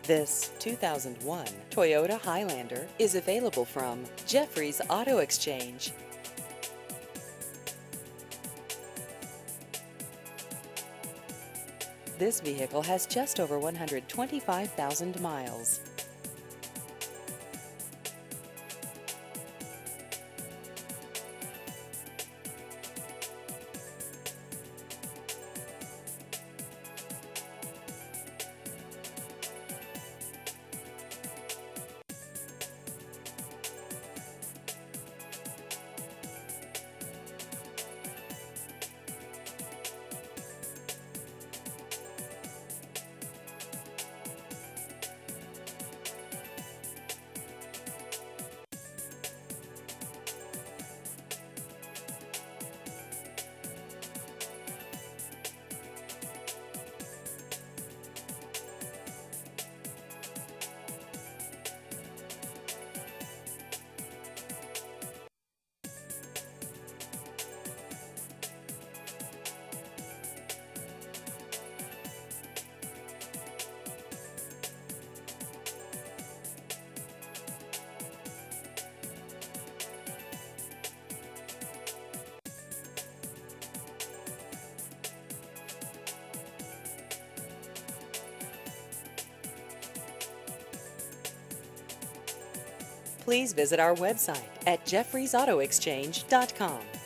This 2001 Toyota Highlander is available from Jeffrey's Auto Exchange. This vehicle has just over 125,000 miles. Please visit our website at jeffreysautoexchange.com.